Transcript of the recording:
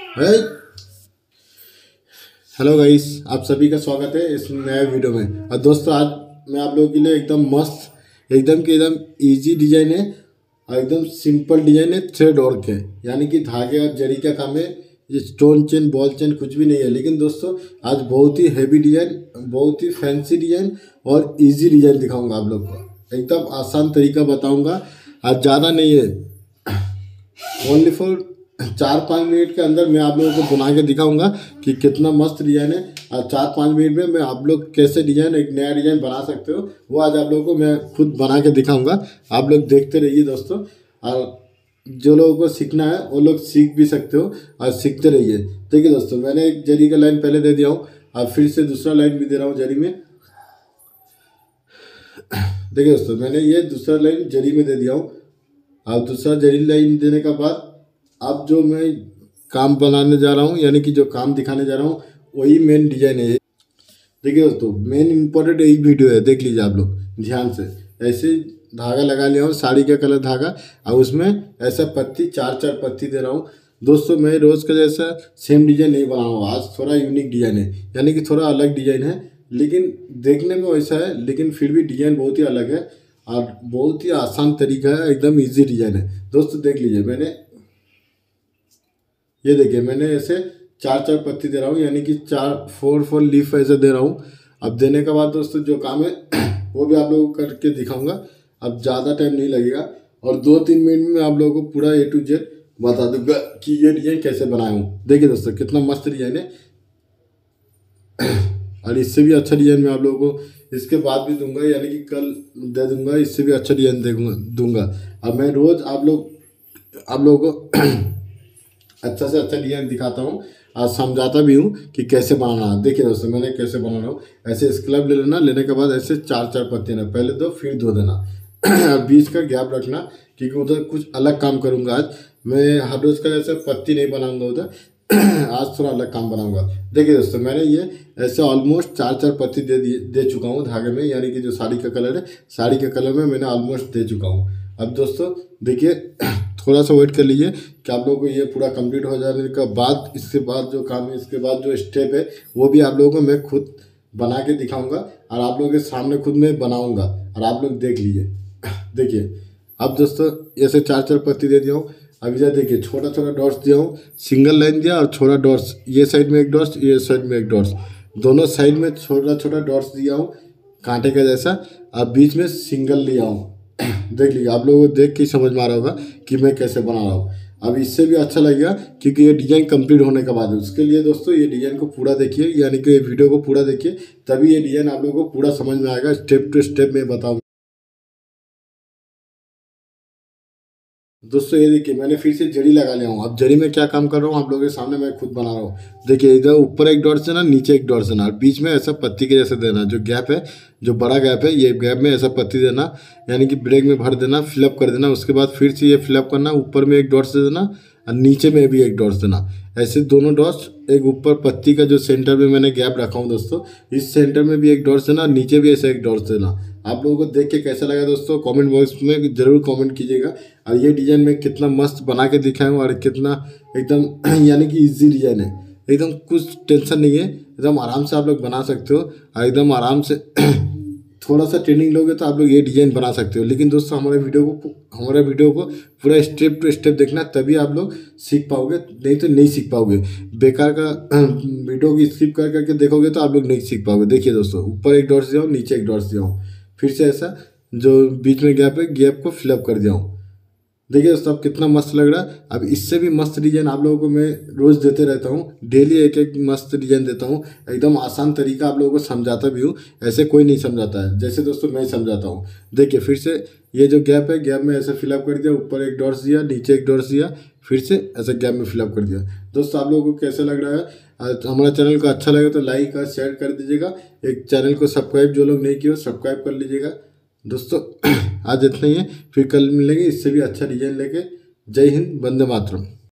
है। Hello guys, आप सभी का स्वागत है इस नए वीडियो में। और दोस्तों, आज मैं आप लोगों के लिए एकदम मस्त, एकदम इजी डिजाइन है और एकदम सिंपल डिजाइन है थ्रेड वर्क है, यानी कि धागे और जरी का काम है। ये स्टोन चेन, बॉल चेन कुछ भी नहीं है। लेकिन दोस्तों, आज बहुत ही हैवी डिजाइन, बहुत ही फैंसी डिजाइन और इजी डिजाइन दिखाऊंगा आप लोग को। एकदम आसान तरीका बताऊंगा। आज ज़्यादा नहीं है, ओनली फॉर 4-5 मिनट के अंदर मैं आप लोगों को बना के दिखाऊंगा कि कितना मस्त डिजाइन है। और 4-5 मिनट में मैं आप लोग कैसे डिजाइन, एक नया डिजाइन बना सकते हो, वो आज आप लोगों को मैं खुद बना के दिखाऊंगा। आप लोग देखते रहिए दोस्तों। और जो लोगों को सीखना है वो लोग सीख भी सकते हो और सीखते रहिए। देखिए दोस्तों, मैंने एक जरी का लाइन पहले दे दिया हूँ और फिर से दूसरा लाइन भी दे रहा हूँ जरी में। देखिए दोस्तों, मैंने ये दूसरा लाइन जरी में दे दिया हूँ। अब दूसरा जरी लाइन देने के बाद अब जो मैं काम बनाने जा रहा हूँ, यानी कि जो काम दिखाने जा रहा हूँ, वही मेन डिजाइन है। देखिए दोस्तों, मेन इंपॉर्टेंट यही वीडियो है, देख लीजिए आप लोग ध्यान से। ऐसे धागा लगा लिया हूँ, साड़ी का कलर धागा, और उसमें ऐसा पत्ती 4-4 पत्ती दे रहा हूँ। दोस्तों, मैं रोज़ का जैसा सेम डिजाइन नहीं बना रहा हूँ, आज थोड़ा यूनिक डिजाइन है, यानी कि थोड़ा अलग डिजाइन है। लेकिन देखने में वैसा है, लेकिन फिर भी डिजाइन बहुत ही अलग है और बहुत ही आसान तरीका है, एकदम ईजी डिजाइन है। दोस्तों देख लीजिए, मैंने ये देखिए, मैंने ऐसे 4-4 पत्ती दे रहा हूँ, यानी कि 4 लीफ ऐसे दे रहा हूँ। अब देने के बाद दोस्तों जो काम है वो भी आप लोगों को करके दिखाऊंगा। अब ज़्यादा टाइम नहीं लगेगा और 2-3 मिनट में आप लोगों को पूरा A to Z बता दूंगा कि ये डिजाइन कैसे बनाया हूँ। देखिए दोस्तों, कितना मस्त डिजाइन है। और इससे भी अच्छा डिजाइन मैं आप लोगों को इसके बाद भी दूंगा, यानी कि कल दे दूंगा। इससे भी अच्छा डिजाइन दूंगा। अब मैं रोज़ आप लोगों को अच्छा से अच्छा डिजाइन दिखाता हूँ और समझाता भी हूँ कि कैसे बनाना है। देखिए दोस्तों, मैंने कैसे बना रहा हूँ। ऐसे स्क्लब ले लेना, लेने के बाद ऐसे 4-4 पत्ती ना, पहले दो फिर दो देना। बीच का गैप रखना, क्योंकि उधर कुछ अलग काम करूँगा आज मैं। हर रोज़ का जैसे पत्ती नहीं बनाऊंगा उधर, आज थोड़ा अलग काम बनाऊंगा। देखिए दोस्तों, मैंने ये ऐसे ऑलमोस्ट 4-4 पत्ती दे चुका हूँ धागे में, यानी कि जो साड़ी का कलर है, साड़ी के कलर में मैंने ऑलमोस्ट दे चुका हूँ। अब दोस्तों देखिए, थोड़ा सा वेट कर लीजिए कि आप लोगों को ये पूरा कंप्लीट हो जाने के बाद, इसके बाद जो काम है, इसके बाद जो स्टेप है, वो भी आप लोगों को मैं खुद बना के दिखाऊंगा और आप लोगों के सामने खुद में बनाऊंगा और आप लोग देख लीजिए। देखिए, अब दोस्तों ऐसे 4-4 पत्ती दे दिया हूँ। अब इधर देखिए, छोटा छोटा डॉट्स दिया हूँ, सिंगल लाइन दिया और छोटा डॉट्स, ये साइड में एक डॉट्स, ये साइड में एक डॉट्स, दोनों साइड में छोटा छोटा डॉट्स दिया हूँ कांटे का जैसा। अब बीच में सिंगल लिया हूँ। देख लीजिए, आप लोगों को देख के समझ में आ रहा होगा कि मैं कैसे बना रहा हूँ। अब इससे भी अच्छा लगेगा क्योंकि ये डिज़ाइन कंप्लीट होने के बाद, उसके लिए दोस्तों ये डिज़ाइन को पूरा देखिए, यानी कि ये वीडियो को पूरा देखिए, तभी ये डिज़ाइन आप लोगों को पूरा समझ में आएगा। स्टेप टू स्टेप मैं बताऊँगा। दोस्तों ये देखिए, मैंने फिर से जरी लगा लिया हूँ। अब जरी में क्या काम कर रहा हूँ आप लोगों के सामने मैं खुद बना रहा हूँ। देखिए, इधर ऊपर एक डॉट देना, नीचे एक डॉट देना और बीच में ऐसा पत्ती के जैसे देना। जो गैप है, जो बड़ा गैप है, ये गैप में ऐसा पत्ती देना, यानी कि ब्रेक में भर देना, फिलअप कर देना। उसके बाद फिर से ये फिलअप करना, ऊपर में एक डॉट्स दे देना और नीचे में भी एक डॉट्स देना। ऐसे दोनों डॉट्स, एक ऊपर पत्ती का जो सेंटर में मैंने गैप रखा हूँ दोस्तों, इस सेंटर में भी एक डॉट्स देना, नीचे भी ऐसा एक डॉट्स देना। आप लोगों को देख के कैसा लगा दोस्तों, कमेंट बॉक्स में ज़रूर कमेंट कीजिएगा। और ये डिज़ाइन मैं कितना मस्त बना के दिखाया हूँ और कितना एकदम यानी कि इजी डिज़ाइन है, एकदम कुछ टेंशन नहीं है, एकदम आराम से आप लोग बना सकते हो और एकदम आराम से थोड़ा सा ट्रेनिंग लोगे तो आप लोग ये डिज़ाइन बना सकते हो। लेकिन दोस्तों, हमारे वीडियो को पूरा स्टेप टू स्टेप देखना, तभी आप लोग सीख पाओगे, नहीं तो नहीं सीख पाओगे। बेकार का वीडियो की स्किप कर करके देखोगे तो आप लोग नहीं सीख पाओगे। देखिए दोस्तों, ऊपर एक डॉट्स दिया हूँ, नीचे एक डॉट्स दिया हूँ, फिर से ऐसा जो बीच में गैप है, गैप को फिलअप कर दिया हूँ। देखिए दोस्तों, अब कितना मस्त लग रहा है। अब इससे भी मस्त डिज़ाइन आप लोगों को मैं रोज़ देते रहता हूँ, डेली एक एक मस्त डिज़ाइन देता हूँ। एकदम आसान तरीका आप लोगों को समझाता भी हूँ, ऐसे कोई नहीं समझाता है जैसे दोस्तों मैं समझाता हूँ। देखिए, फिर से ये जो गैप है, गैप में ऐसे फिलअप कर दिया, ऊपर एक डॉट्स दिया, नीचे एक डॉट्स दिया, फिर से ऐसे गैप में फिलअप कर दिया। दोस्तों, आप लोगों को कैसा लग रहा है? हमारा चैनल को अच्छा लगे तो लाइक और शेयर कर दीजिएगा। एक चैनल को सब्सक्राइब जो लोग नहीं किए हो, सब्सक्राइब कर लीजिएगा। दोस्तों आज इतना ही है, फिर कल मिलेंगे इससे भी अच्छा डिजाइन लेके। जय हिंद, वंदे मातरम।